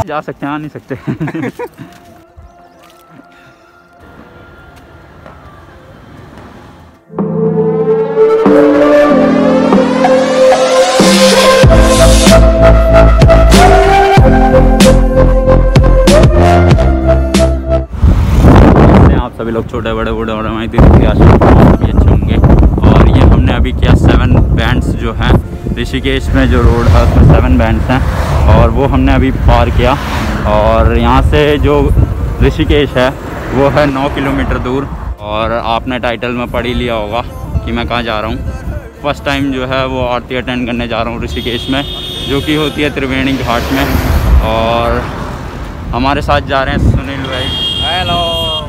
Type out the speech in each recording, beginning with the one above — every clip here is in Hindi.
जा सकते हैं, आ नहीं सकते। सभी लोग छोटे बड़े बूढ़े और हमारी दीदी के आश्रम भी अच्छे होंगे। और ये हमने अभी किया 7 बैंड्स जो हैं ऋषिकेश में, जो रोड है उसमें 7 बैंड्स हैं और वो हमने अभी पार किया। और यहाँ से जो ऋषिकेश है वो है 9 किलोमीटर दूर। और आपने टाइटल में पढ़ ही लिया होगा कि मैं कहाँ जा रहा हूँ। फर्स्ट टाइम जो है वो आरती अटेंड करने जा रहा हूँ ऋषिकेश में, जो कि होती है त्रिवेणी घाट में। और हमारे साथ जा रहे हैं सुनील भाई। हेलो।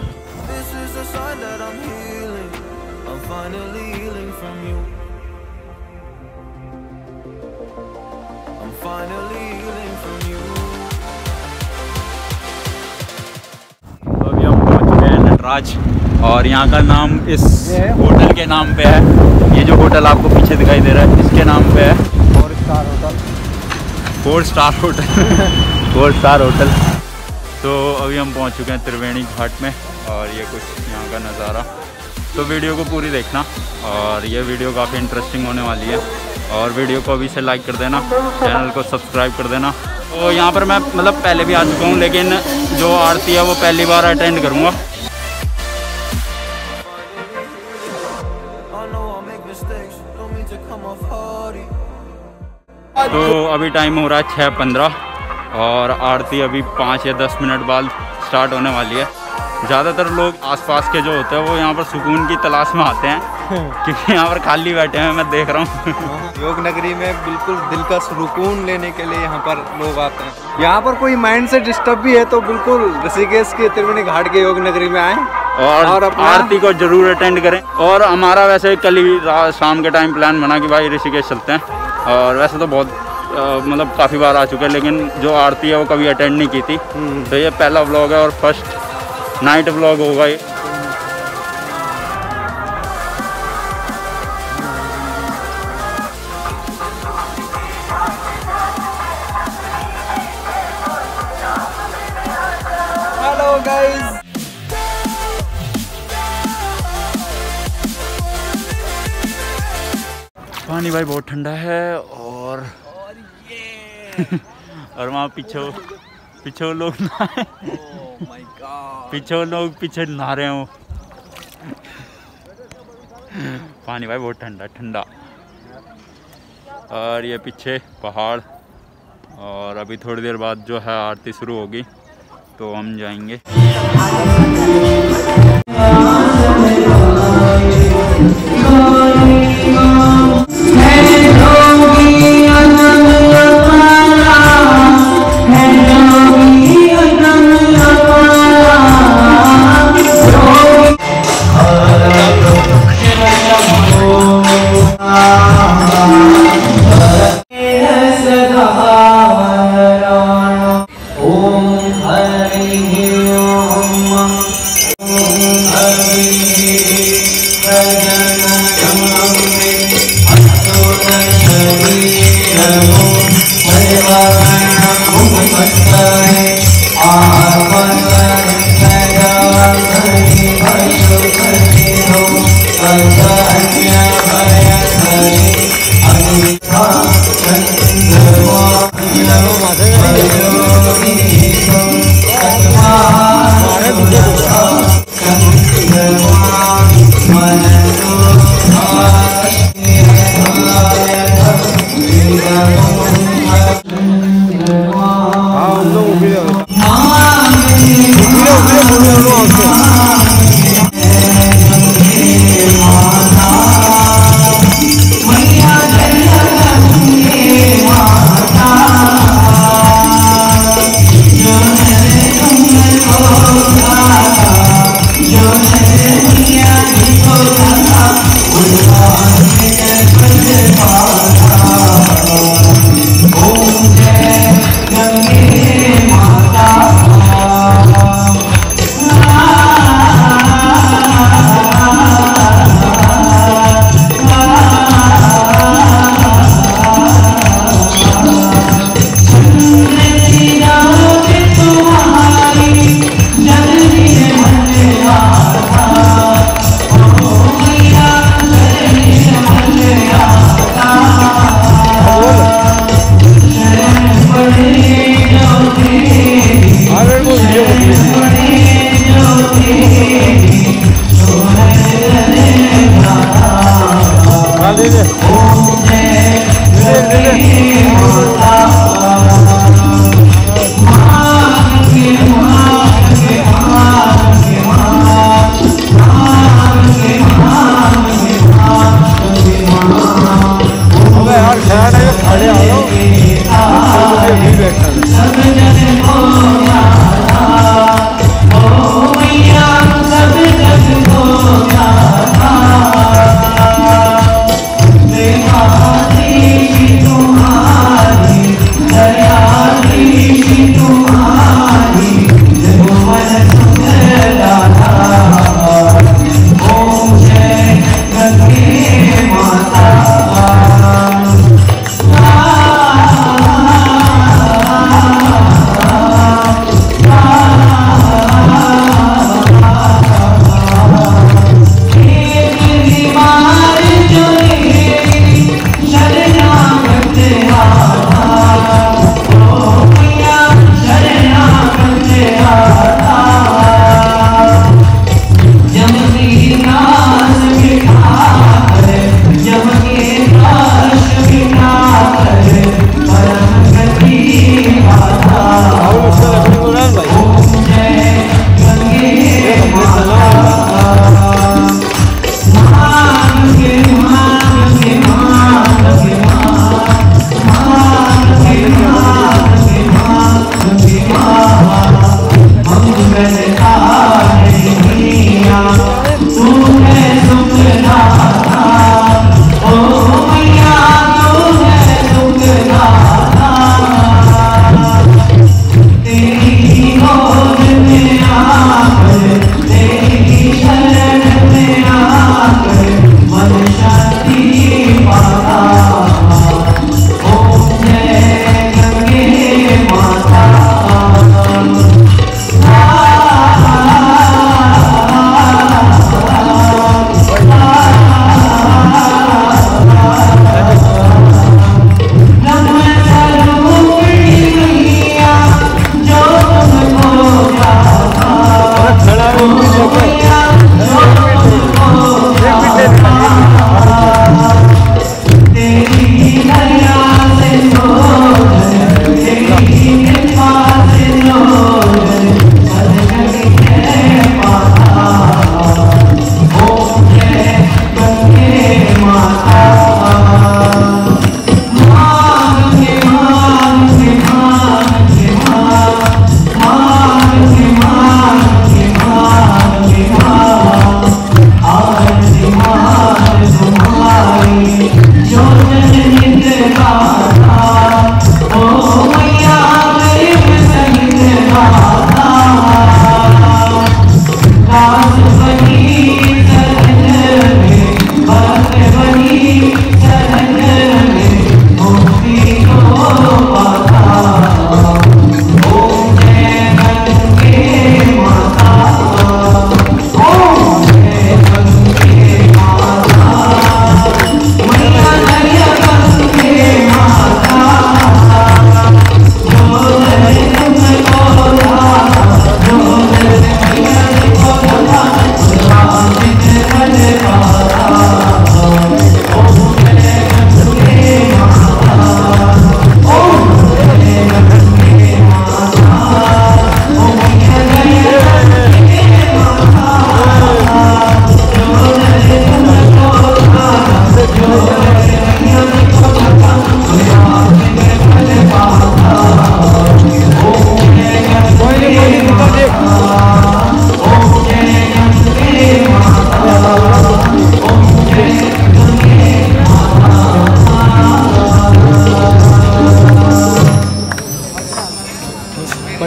अभी हम पहुंच चुके हैं नटराज और यहाँ का नाम इस होटल के नाम पे है। ये जो होटल आपको पीछे दिखाई दे रहा है इसके नाम पे है 4 star hotel. 4 star hotel 4 star hotel. तो अभी हम पहुंच चुके हैं त्रिवेणी घाट में और ये कुछ यहाँ का नज़ारा। तो वीडियो को पूरी देखना और ये वीडियो काफ़ी इंटरेस्टिंग होने वाली है। और वीडियो को अभी से लाइक कर देना, चैनल को सब्सक्राइब कर देना। तो यहाँ पर मैं मतलब पहले भी आ चुका हूँ, लेकिन जो आरती है वो पहली बार अटेंड करूँगा। तो अभी टाइम हो रहा है 6:15 और आरती अभी 5 या 10 मिनट बाद स्टार्ट होने वाली है। ज़्यादातर लोग आसपास के जो होते हैं वो यहाँ पर सुकून की तलाश में आते हैं क्योंकि यहाँ पर खाली बैठे हैं, मैं देख रहा हूँ। योग नगरी में बिल्कुल दिल का सुकून लेने के लिए यहाँ पर लोग आते हैं। यहाँ पर कोई माइंड से डिस्टर्ब भी है तो बिल्कुल ऋषिकेश के त्रिवेणी घाट के योग नगरी में आए और आरती को जरूर अटेंड करें। और हमारा वैसे कल ही शाम के टाइम प्लान बना कि भाई ऋषिकेश चलते हैं। और वैसे तो बहुत मतलब काफ़ी बार आ चुके हैं, लेकिन जो आरती है वो कभी अटेंड नहीं की थी। तो ये पहला व्लॉग है और फर्स्ट नाइट व्लॉग होगा ये। Hello guys. पानी भाई बहुत ठंडा है और ये और वहाँ पीछे लोग नहाए। पीछे नहा रहे हो। पानी भाई बहुत ठंडा। और ये पीछे पहाड़। और अभी थोड़ी देर बाद जो है आरती शुरू होगी तो हम जाएंगे।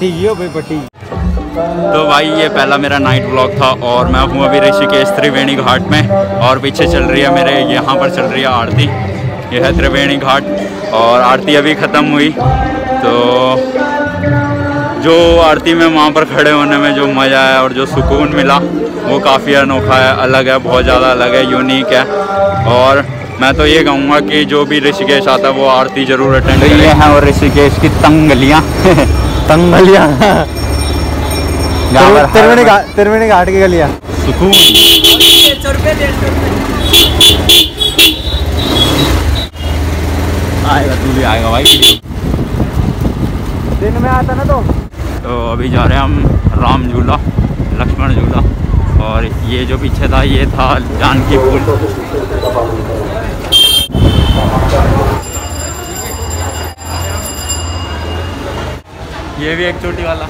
पट्टी यो भाई पट्टी। तो भाई ये पहला मेरा नाइट व्लॉग था और मैं हूँ अभी ऋषिकेश त्रिवेणी घाट में और पीछे चल रही है मेरे यहाँ पर चल रही है आरती। ये है त्रिवेणी घाट और आरती अभी ख़त्म हुई। तो जो आरती में वहाँ पर खड़े होने में जो मज़ा आया और जो सुकून मिला वो काफ़ी अनोखा है, अलग है, बहुत ज़्यादा अलग है, यूनिक है। और मैं तो ये कहूँगा कि जो भी ऋषिकेश आता है वो आरती ज़रूर अटेंड करे। ये हैं और ऋषिकेश की तंगलियाँ तंगलियाँ त्रिवेणी घाट की गलियाँ सुकून। आएगा तू भी आएगा भाई, दिन में आता ना। तो अभी जा रहे हैं हम राम झूला, लक्ष्मण झूला और ये जो पीछे था ये था जानकी पुल। ये भी एक चोटी वाला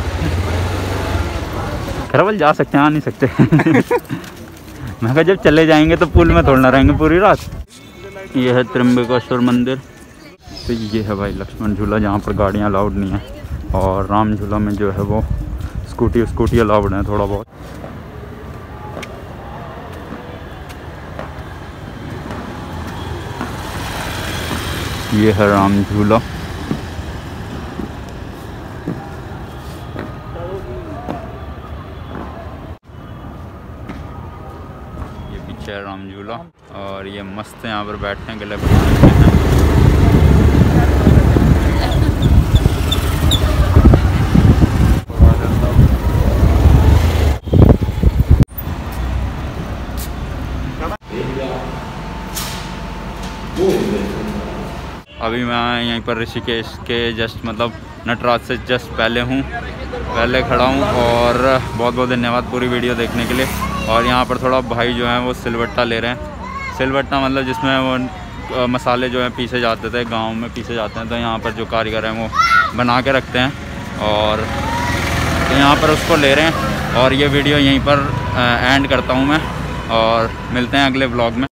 खरवल जा सकते हैं, आ नहीं सकते। मैं कहा जब चले जाएंगे तो पुल में थोड़ा रहेंगे पूरी रात। ये है त्र्यंबकेश्वर मंदिर। तो ये है भाई लक्ष्मण झूला जहाँ पर गाड़ियाँ अलाउड नहीं है और राम झूला में जो है वो स्कूटी अलाउड है थोड़ा बहुत। ये है राम झूला। ये पीछे है राम झूला और ये मस्त है, यहाँ पर बैठने के लिए अभी मैं यहीं पर ऋषिकेश के जस्ट मतलब नटराज से जस्ट पहले खड़ा हूँ और बहुत बहुत धन्यवाद पूरी वीडियो देखने के लिए। और यहाँ पर थोड़ा भाई जो हैं वो सिलवट्टा ले रहे हैं। सिलवट्टा मतलब जिसमें वो मसाले जो हैं पीसे जाते थे, गांव में पीसे जाते हैं, तो यहाँ पर जो कारीगर हैं वो बना के रखते हैं और तो यहाँ पर उसको ले रहे हैं। और ये वीडियो यहीं पर एंड करता हूँ मैं और मिलते हैं अगले व्लॉग में।